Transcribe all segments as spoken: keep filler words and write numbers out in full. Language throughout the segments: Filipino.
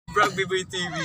Brag B-Boy T V.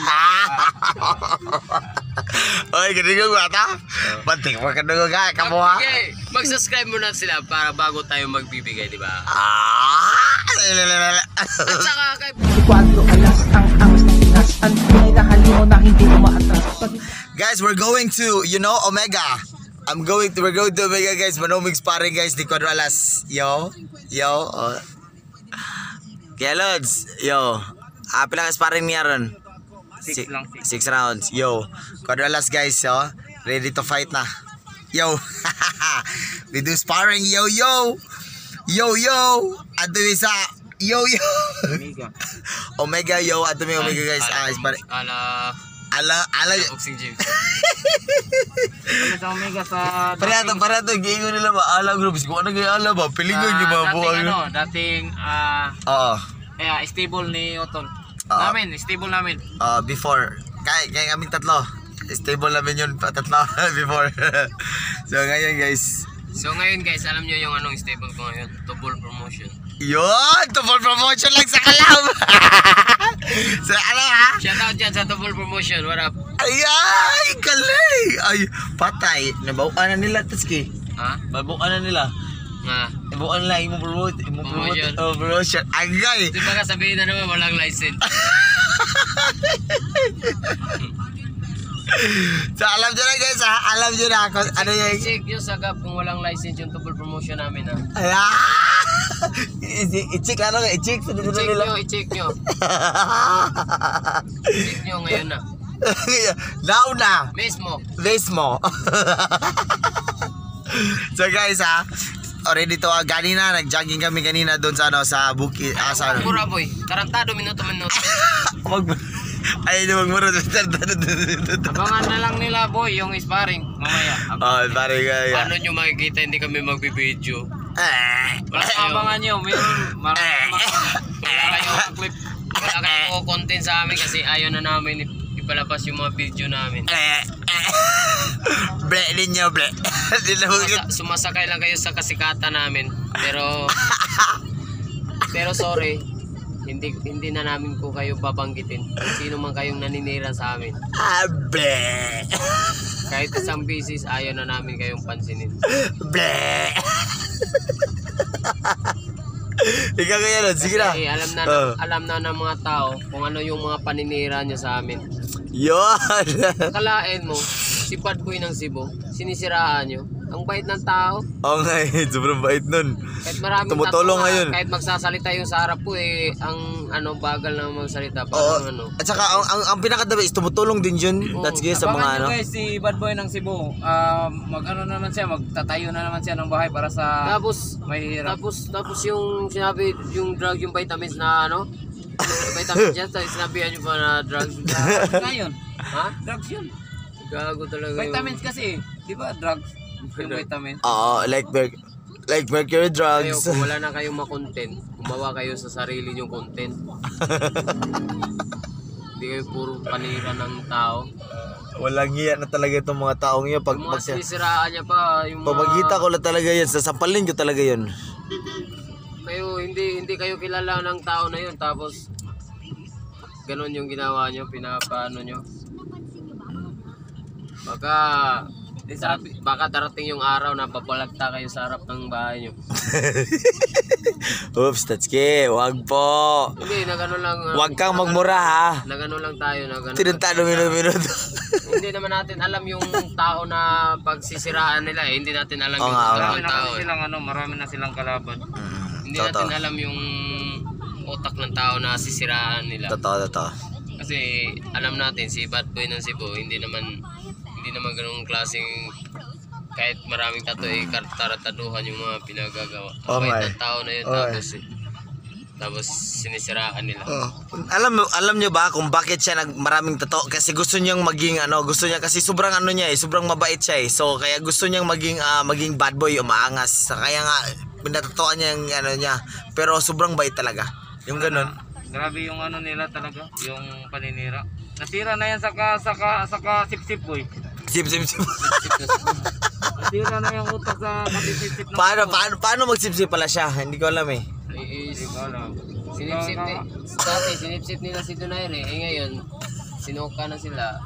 Oy, ganun yung bata. Banting mo ka nung nga, kamu ha? Okay, mag-subscribe muna sila para bago tayo magbibigay, di ba? Ah! At saka kay... Cuando alas ang angas ng ingasan, may nakalimo na hindi umaatras. Guys, we're going to, you know, Omega. I'm going to, we're going to Omega, guys. Manomig sparring, guys, di Cuadro Alas. Yo, yo, oh. Kaya Lods, yo. Ah, pilang sparring niya ron? Six lang, six. Six rounds. Yo. Cuadro Alas, guys, yo. Ready to fight na. Yo. We do sparring, yo, yo. Yo, yo. Ato sa, yo, yo. Omega. Omega, yo. Ato may Omega, guys. Ah, sparring. Ala... Ala, ala. Boxing James. Ano sa Omega sa... Parata, parata. Giingo nila ba? Ala, groups. Kung ano kayo ala ba? Pilingon nyo ba? Dating ano, dating... ah Oo. eh, stable ni Otol. Ah. Namin, stable namin. Uh, before, kaya, kaya kaming tatlo. Stable namin yun, pa- tatlo before. So ngayon guys, So ngayon guys, alam nyo yung anong stable ko ngayon? Double promotion. yun! Double promotion lang sa kalab! So ano ha? Shout out dyan sa double promotion, what up? Ay, ay, galing! Ay, patay. Nabauan na nila, Tatsuki. Ha? Nabauan na nila. Nga. Nabauan na, imo promote, imo promote. Promotion. Oh, promotion. Agay! Di ba ka sabihin na naman walang license? So alam nyo na guys ha, alam nyo na kung ano yung... Check nyo sa gap kung walang license yung double promotion namin ha. Ay, ah! I- I-check ano nga, i-check sa dito I-check nila. nyo, i-check nyo. I-check nyo ngayon na. Now na, Mismo. mismo. So guys ha, already to, uh, ganina, nag-jogging kami kanina doon sa ano, sa bukid, ah, sa ano. Pura boy, tarantado minuto-minuto. Mag... Ay, hindi magmuro. Abangan na lang nila boy yung sparring mamaya. Oh, pare kaya. Paano nyo makikita hindi kami magbibideo? Eh. Wala abangan nyo, meron marami wala kayong clip, wala kayong content sa amin kasi ayaw na namin ipalabas yung mga video namin. Eh. Ble ninyo, ble. Sumasa- sumasakay lang kayo sa kasikatan namin, pero pero sorry, hindi hindi na namin ko kayo babanggitin kung sino man kayong naninira sa amin. Ah, ble. Kahit isang bisis ayaw na namin kayong pansinin. Ble. Ikaw kaya nun, sige na. Kasi alam na, Oh. alam na ng mga tao kung ano yung mga paninira nyo sa amin. Yun. Kalain mo, si Bad Boy ng Cebu, sinisiraan nyo. Ang bait ng tao. Oo nga eh, sobrang bait nun. Kahit maraming Tumutulong tattoo, ngayon. kahit magsasalita yung sa harap ko eh, ang ano, bagal na magsalita. Oo. Parang ano. At saka, ang, ang, ang pinakadabi is tumutulong din yun. Oo. That's good sa mga ano. Guys, si Bad Boy ng Cebu, ah, mag-ano naman siya, magtatayo na naman siya ng bahay para sa Tapos, mahihirap. tapos, tapos yung sinabi, yung drug, yung vitamins na ano, vitamins dyan, sinabihan nyo pa na drugs. Ngayon, Ha? drugs yun. Gago talaga yun. Vitamins kasi, di ba drugs? Yung vitamin. Oo, like, mer- like mercury Kayo, drugs. kung wala na kayong makontent, gumawa kayo sa sarili nyong content. Hindi kayo puro panira ng tao. Walang hiya na talaga itong mga taong yun. Pag, Yung mga pag, sinisiraan niya pa, yung pag mga... magkita ko lang talaga yan, sasampalin ko talaga yun. Kayo, hindi, hindi kayo kilala ng tao na yun, tapos ganon yung ginawa nyo, pinapaano nyo. Baka, sabi, baka darating yung araw na papalagta kayo sa harap ng bahay nyo. Oops, Tatsuki, wag po. Hindi, nagano lang. uh, Wag kang magmura ha. Nagano lang tayo, nagano. Tinantano minuto-minuto. Hindi naman natin alam yung tao na pagsisiraan nila eh. Hindi natin alam Oo yung nga, utak Marami ng na tao kasi eh. silang ano, marami na silang kalaban. Hindi Totoo. natin alam yung utak ng tao na sisiraan nila. Totoo, totoo. Kasi alam natin si Bad Boy ng Cebu, hindi naman hindi naman ganung klaseng kahit maraming tato eh kartarataduhan yung mga pinagagawa. Oh Ang my. bait ng tao na yun Oh tapos eh, tapos sinisiraan nila. Oh. Alam mo, alam niyo ba kung bakit siya nag maraming tato? Kasi gusto niyang maging ano, gusto niya kasi sobrang ano niya eh, sobrang mabait siya eh. So kaya gusto niyang maging ah, maging bad boy, umaangas. Kaya nga pinatatoan niya yung ano niya. Pero sobrang bait talaga. Yung ganun. Grabe yung ano nila talaga, yung paninira. Nasira na yan saka saka saka sip-sip boy. Sip sip sip. Nasira na yung utak sa kasip-sip ng Paano paano paano magsipsip pala siya? Hindi ko alam eh. Is, Hindi ko alam. Sinipsip ni, dati sinipsip nila si Donaire, eh ngayon, sinuka na sila.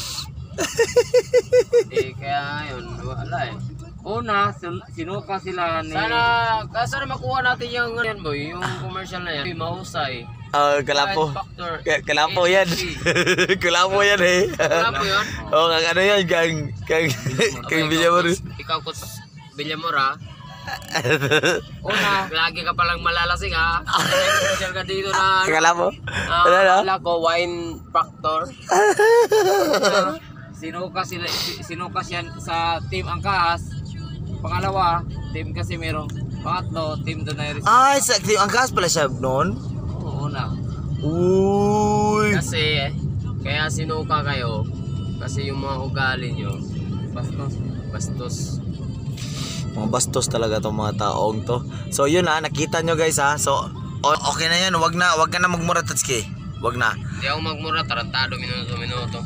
Eh, kaya ngayon, wala eh. Una, sin- sinuka sila ni... Sana, sana makuha natin yung, yan boy, yung commercial na yan. Mahusay. Ah, kalapo. Kahit factor, Ka- Kalapo yan. Kalapo yan eh. Wala po yun. Oh, kang ano yan, kang kang kang Villamor. Ikaw, Coach Villamor ha. Una, lagi ka palang malalasing ha. Commercial ka dito na, Kalapo. ah, Ano na? wala ko, wine factor. Sinuka sila, si- sinuka siya sa Team Angkas. Pangalawa, Team Casimiro. Pangatlo, Team Donaire. Ay, sa ang gas pala siya noon. Oo na. Uy. Kasi, kaya sinuka kayo. Kasi yung mga ugali nyo, Bastos. bastos. Mga bastos talaga tong mga taong to. So yun ha, nakita nyo guys ha. So o- okay na yan, wag na wag ka na magmura Tatsuki. Wag na. Hindi ako magmura, tarantado minuto-minuto.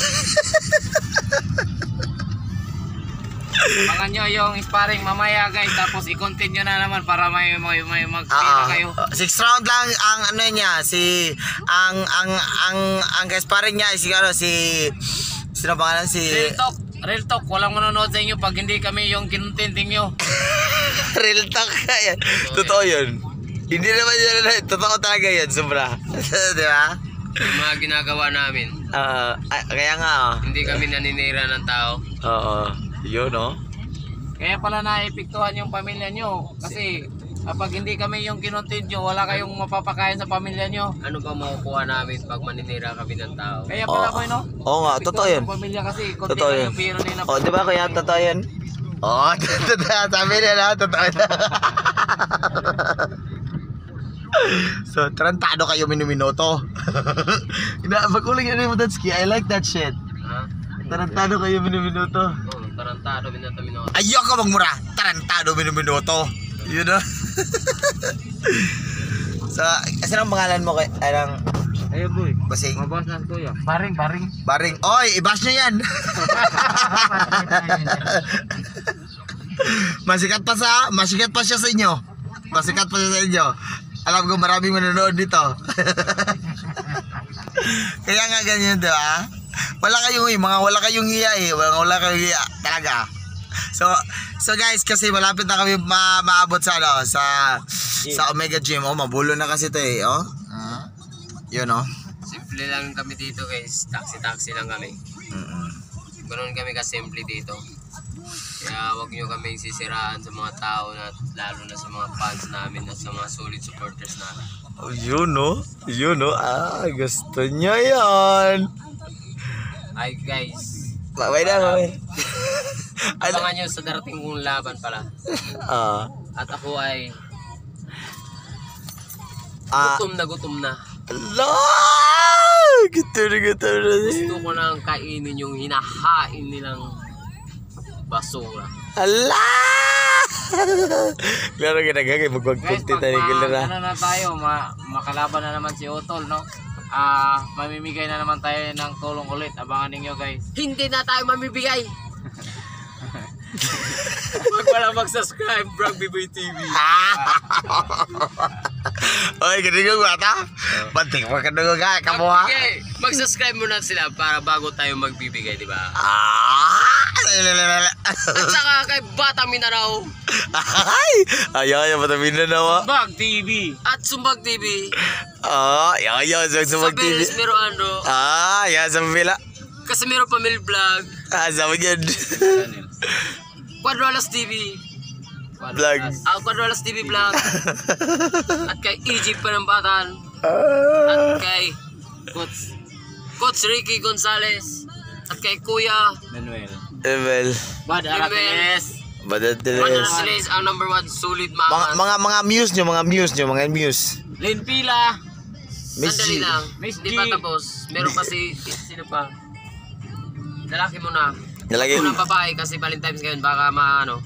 Abangan nyo yung sparring mamaya guys. Tapos i-continue na naman para may, may, may Ah, mag-pila kayo. ah, six round lang ang ano niya, si ang ang ang ang kasparing niya si ano si sino pangalan si Real talk. Real talk. Walang manonood sa inyo pag hindi kami yung kinuntinting nyo. Real talk yan. Totoo yun. Hindi naman yun, totoo talaga yan, sobra. Di ba? Yung mga ginagawa namin, Ah, ah, kaya nga oh. hindi kami naninira ng tao. Oo. Yun oh. Kaya pala naepektuhan yung pamilya nyo. Kasi kapag hindi kami yung kinuntin nyo, wala kayong mapapakain sa pamilya nyo. Ano ba makukuha namin pag maninira kami ng tao? Kaya pala Oo. ko no? Oo nga, totoo yun. Yung pamilya kasi konti Totoo lang yun. yung piro nila. Oh, di ba kuya, totoo yan? Oo, totoo. Sabi niya na, totoo na. So, tarantado kayo minuminuto. Ina, maguling yan mo, Tatsuki. I like that shit. Ha? Tarantado kayo minuminuto. Oo, oh, tarantado, minuto-minuto. Ayoko magmura. Tarantado minuminuto. You know? So, kasi ang pangalan mo kay, anong, Ayun boy. basing, Mabas na kuya. Baring, baring. baring. Oy, ibas nyo yan. Masikat pa sa, masikat pa siya sa inyo. Masikat pa siya sa inyo. Alam ko maraming manonood dito. Kaya nga ganyan, di ba? Wala kayong mga wala kayong hiya eh. Wala, wala kayong hiya talaga. So, so guys, kasi malapit na kami ma maabot sa ano, sa sa Omega Gym. Oh, mabulo na kasi 'to eh, oh. Ah. Yun oh. Simple lang kami dito guys, taxi-taxi lang kami. Mm. Ganoon kami kasimple dito. Kaya wag nyo kami sisiraan sa mga tao na lalo na sa mga fans namin at sa mga solid supporters namin. Oh, yun no. Yun no. Ah, gusto niya yan. Ay guys, Wait na, wait. abangan nyo sa darating kong laban pala. Ah. At ako ay Ah. gutom na gutom na. La! Gito na gito na. Gusto ko nang kainin yung hinahain nilang basura. Ala! Klaro ginagagay, Guys, magpagpunti pag tayo ma- na. ano na tayo, ma makalaban na naman si Utol, no? Ah, mamimigay na naman tayo ng tulong ulit. Abangan ninyo, guys. Hindi na tayo mamibigay. Huwag wala mag-subscribe, Brag Biboy T V. Oy, ganun ba ata? Bantik pa ka nung ka, kamo ha? Okay, mag-subscribe muna sila para bago tayo magbibigay, di ba? Ah! At saka kay Bata Mindanao Ay! Ayaw, ayaw, matamin na nawa. Bag T V. at Sumbag T V. Ah, ayaw, ayaw, sa Sa sumag T V. Beres Meroando, Ah, ayaw, sa pila. Casimiro Pamil Vlog, Ah, sa yan. Quadralas T V, Vlog. ah, Quadralas T V Vlog, at kay Egypt Panampatan, Ah. at kay Coach, Coach Ricky Gonzalez, at kay Kuya Manuel. Emel. Bad Aratiles. Badatiles. Quadralas ang number one solid Mga, mga. mga, mga muse nyo, mga muse nyo, mga muse. Lin Pila. Miss Sandali G. lang, Miss hindi G. pa tapos. Meron pa si, sino pa? Lalaki muna. Nalagay. Unang babae kasi Valentine's ngayon baka maano.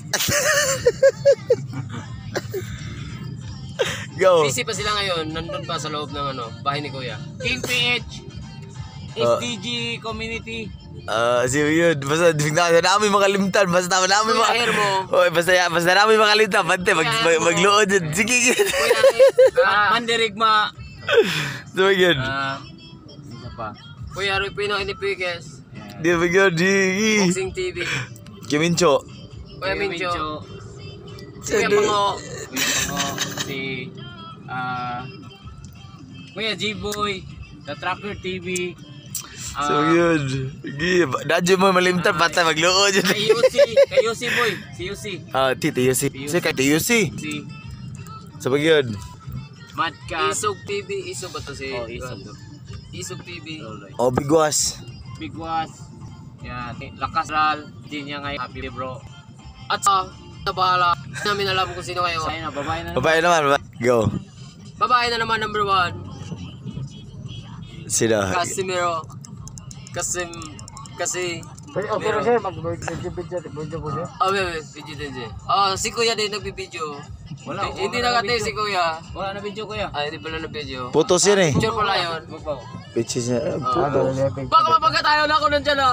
Go. Busy pa sila ngayon, nandun pa sa loob ng ano, bahay ni Kuya. King P H. S D G community. Ah, sige yun. Basta bigla na namin makalimtan. Basta namin Kuya, ma... hair mo. Oy, basta basta namin makalimtan. Bante, mag, Kuya, mag, hair mo. magluod yun. Sige yun. Kuya, Ah, mandirigma. So yun. Ah, isa pa. Kuya Rupino Inipiges. Yan. Di ba yun? Sige. Boxing T V. Kimincho. Kuya Mincho. Kuya Sino? Pango. Kuya Pango, si ah Kuya G-Boy, The Tracker T V. Ah, So yun. Sige. Dadyo mo malimtan. Basta magluod yun. Kay U C, kay U C boy, si U C. Ah, Tito Yusi. Sige, kay Tito Yusi. Si So yun. Madcat. Isog T V. Isog ba to si? Oh, Isog. Isog T V. O, bigwas. Big Was. Yan. Lakas Ral. Di niya ngayon. Happy bro. At sa na bahala. Namin alam kung sino kayo. Sa'yo na, babae na. Babae naman. babae. Go. Babae na naman number one. Sino? Casimiro. Kasim. Kasi. Okay na siya, mag-video po siya. Oh, wait, wait. Video din siya. Oh, si Kuya din nagbibideo. Wala. Eh, Hindi nakatay si Kuya. Wala na video kuya. Ay, hindi pala na video. Putos yun eh. Picture pala yun. Magbaw. Pitches niya. eh, Oh. putos. Baka mapagkatayo na ako nandyan ah.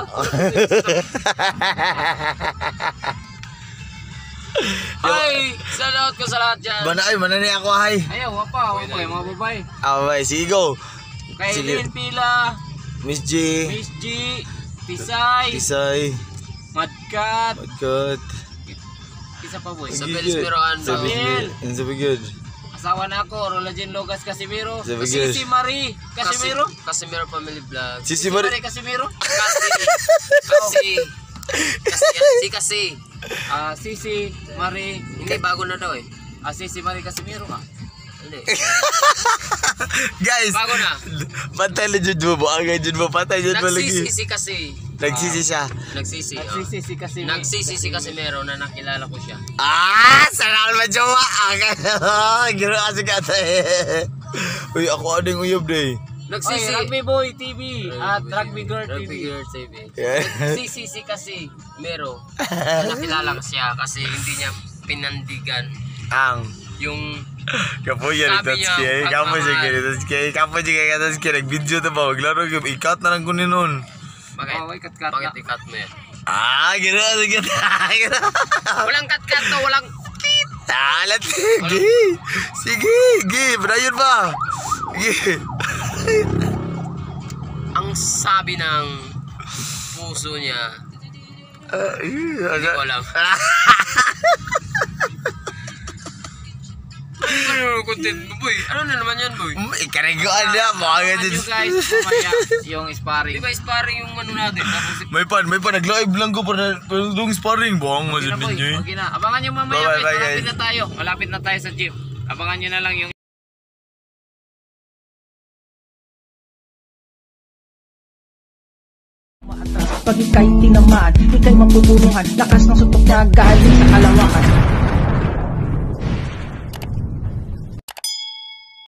Ay, salamat ko sa lahat dyan. Mana ay, manani ako ay. Ayaw, wapa. Wapa yung mga babae. Ah, bye. Sige, go. Sige. Kailin Pila, Miss G. Miss G, Tisay, Tisay. Madcat, Magkat. isa pa boy. Sa Bilis Piroan. Sabi Sabiel. good. Sabi good. Asawa na ako, Rolajen Logas Casimiro. Sabi Si good. si Marie Casimiro. Casimiro Family Vlog. Si Si si Mari. Marie Casimiro. Kasi. Kasi. Kasi. Si kasi. Ah, si si Marie. Hindi, bago na daw eh. Ah, si si Marie Casimiro ka. Hindi. Guys. Bago na. Patay na dyan mo. Buangay dyan mo. Patay dyan mo lagi. Nagsisisi kasi. Nagsisi siya. Nagsisi. oh. Nagsisi si Casimiro. Nagsisi si Casimiro na nakilala ko siya. Ah! Sanal ba jowa? Giro kasi kata eh. Uy, ako ading uyab day. Oy, Nagsisi. Rugby Boy T V at Rugby Girl T V. Rugby Girl T V. Yeah. Nagsisisi kasi Mero. Nakilala ko siya kasi hindi niya pinandigan Ang. yung Kapo yan, Sabi that's niya, kaya. Kapo siya pagmamahal. kaya, that's kaya. Kapo siya kaya, that's kaya. Nag-video na ba? Maglaro ka. Ikat na lang ko ni nun. bakit? Oh, wait, cut-cut Bakit na. ikat mo yan? Ah, gano'n, sige. Gano'n. Walang kat-kat to, walang kit. Alat, sige. Sige, sige. Brayon ba? Sige. Ang sabi ng puso niya, Ah, hindi ko alam. Ano yung content mo, boy? Ano na naman yan, boy? Ikariguan na. Mga Ano ganyan. nyo guys, mamaya yung Di sparring. ba sparring yung ano natin? Tapos May pan, may pan. Nag-live lang ko para yung sparring. Buwang mo Okay na dyan boy, ninyo eh. okay na. Abangan nyo mamaya Bye, guys, bye, malapit guys. na tayo. Malapit na tayo sa gym. Abangan nyo na lang yung Pag ika'y tinamaan, ika'y mapupulungan. Lakas ng suntok niya galing sa kalawakan.